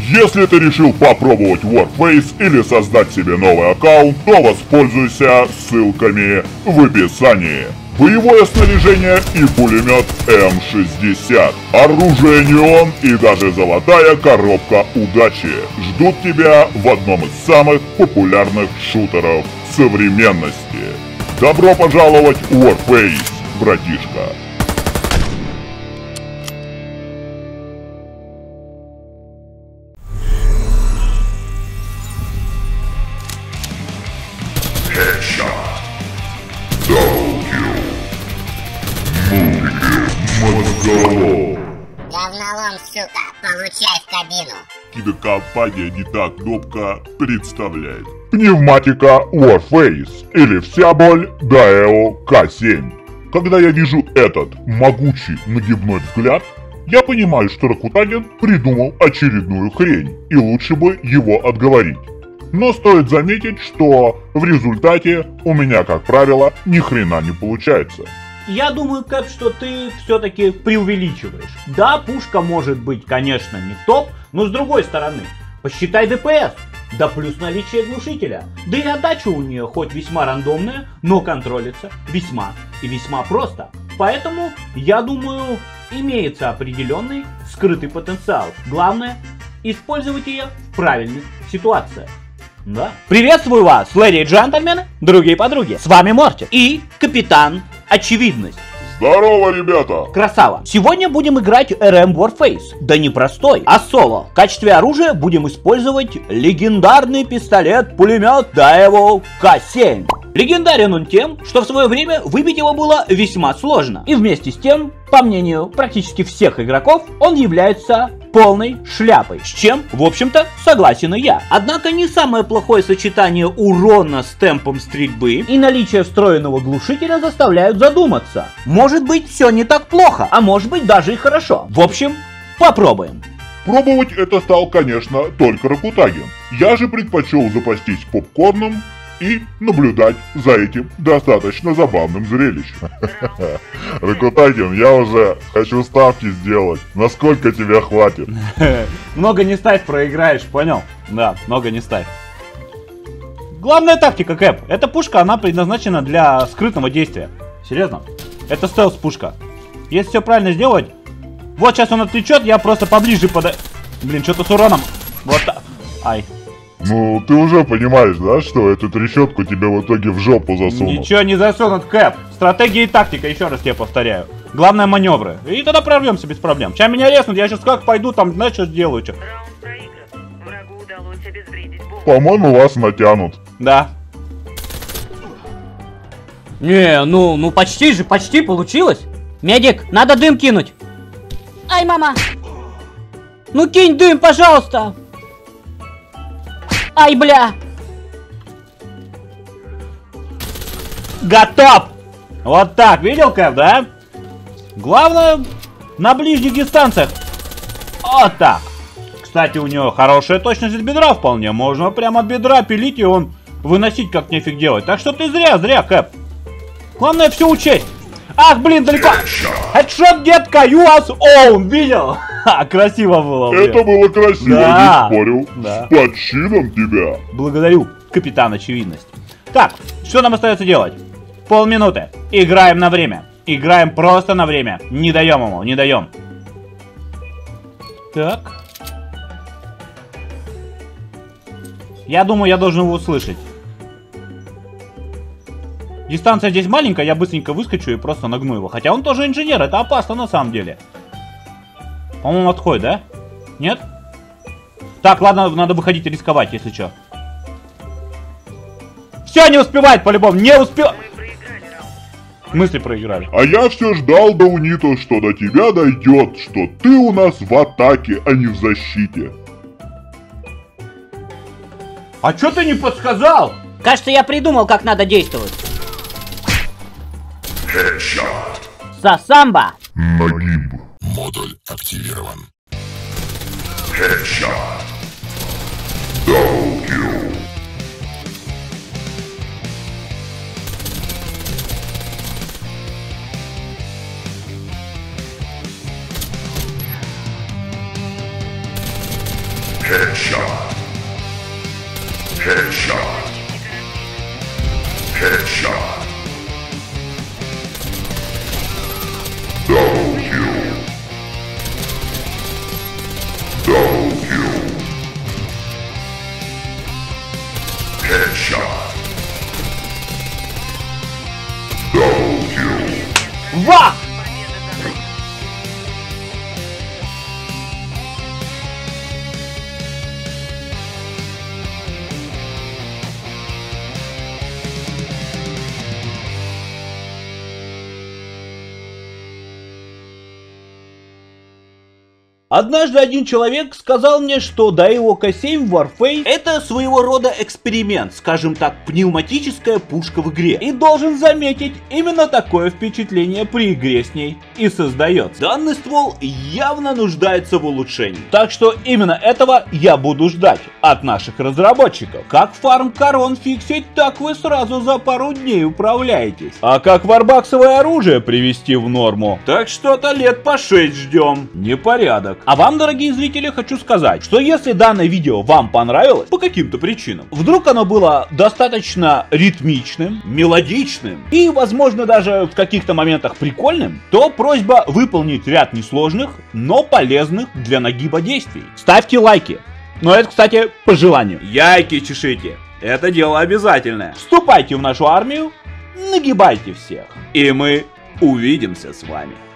Если ты решил попробовать Warface или создать себе новый аккаунт, то воспользуйся ссылками в описании. Боевое снаряжение и пулемет М60, оружие неон и даже золотая коробка удачи ждут тебя в одном из самых популярных шутеров современности. Добро пожаловать в Warface, братишка! Говнолом, сука, получай в кабину. Кинокомпания «Не та кнопка» представляет пневматика Warface или вся боль Daewoo K7. Когда я вижу этот могучий нагибной взгляд, я понимаю, что Ракутагин придумал очередную хрень, и лучше бы его отговорить. Но стоит заметить, что в результате у меня, как правило, ни хрена не получается. Я думаю, Кэп, что ты все-таки преувеличиваешь. Да, пушка может быть, конечно, не топ, но с другой стороны, посчитай ДПС. Да плюс наличие глушителя. Да и отдача у нее хоть весьма рандомная, но контролится весьма и весьма просто. Поэтому, я думаю, имеется определенный скрытый потенциал. Главное, использовать ее в правильных ситуациях. Да. Приветствую вас, леди и джентльмены, другие подруги. С вами Мортик и Капитан Очевидность. Здорово, ребята! Красава! Сегодня будем играть RM Warface. Да не простой, а соло. В качестве оружия будем использовать легендарный пистолет-пулемет Daewoo K7. Легендарен он тем, что в свое время выбить его было весьма сложно. И вместе с тем, по мнению практически всех игроков, он является полной шляпой, с чем, в общем-то, согласен и я. Однако не самое плохое сочетание урона с темпом стрельбы и наличие встроенного глушителя заставляют задуматься. Может быть, все не так плохо, а может быть даже и хорошо. В общем, попробуем. Пробовать это стал, конечно, только Ракутагин. Я же предпочел запастись попкорном и наблюдать за этим достаточно забавным зрелищем. Ракутагин, я уже хочу ставки сделать. Насколько тебя хватит? Много не ставь, проиграешь, понял? Да, много не ставь. Главная тактика, Кэп. Эта пушка, она предназначена для скрытного действия. Серьезно? Это стелс-пушка. Если все правильно сделать... Вот сейчас он отвлечет, я просто поближе Блин, что-то с уроном. Вот так. Ай. Ну, ты уже понимаешь, да, что эту трещотку тебе в итоге в жопу засунул? Ничего не засунут, Кэп. Стратегия и тактика, еще раз тебе повторяю. Главное маневры. И тогда прорвемся без проблем. Сейчас меня резнут, я сейчас как пойду, там, знаешь, что сделаю. Что? Врагу удалось обезвредить бомбу. По-моему, вас натянут. Да. Не, ну почти же, почти получилось. Медик, надо дым кинуть. Ай, мама! Ну кинь дым, пожалуйста. Ай, бля! Готов! Вот так, видел, Кэп, да? Главное, на ближних дистанциях. Вот так. Кстати, у него хорошая точность от бедра вполне. Можно прямо от бедра пилить, и он выносить как нефиг делать. Так что ты зря, Кэп. Главное все учесть. Ах, блин, далеко. Хедшот, детка, you as own. Видел? Ха, красиво было, блин. Это было красиво, да. Не спорю. Да. С почином тебя. Благодарю, Капитан Очевидность. Так, что нам остается делать? Полминуты. Играем на время. Играем просто на время. Не даем ему, не даем. Так. Я думаю, я должен его услышать. Дистанция здесь маленькая, я быстренько выскочу и просто нагну его. Хотя он тоже инженер, это опасно на самом деле. По-моему, отходит, да? Нет? Так, ладно, надо выходить и рисковать, если что. Все, не успевает по-любому, не успевает. В смысле проиграли? А я все ждал, Даунито, что до тебя дойдет, что ты у нас в атаке, а не в защите. А что ты не подсказал? Кажется, я придумал, как надо действовать. Хедшот. Сасамба! Нагиб. Модуль активирован. Хедшот. Даункил. Headshot. Headshot. Headshot. Double kill. Double kill. Headshot. Double kill. Вах! Однажды один человек сказал мне, что Daewoo K7 Warface это своего рода эксперимент, скажем так, пневматическая пушка в игре. И должен заметить, именно такое впечатление при игре с ней и создается. Данный ствол явно нуждается в улучшении. Так что именно этого я буду ждать от наших разработчиков. Как фарм корон фиксить, так вы сразу за пару дней управляетесь. А как варбаксовое оружие привести в норму, так что-то лет по 6 ждем. Непорядок. А вам, дорогие зрители, хочу сказать, что если данное видео вам понравилось по каким-то причинам, вдруг оно было достаточно ритмичным, мелодичным и, возможно, даже в каких-то моментах прикольным, то просьба выполнить ряд несложных, но полезных для нагиба действий. Ставьте лайки. Но это, кстати, по желанию. Яйки чешите. Это дело обязательное. Вступайте в нашу армию, нагибайте всех. И мы увидимся с вами.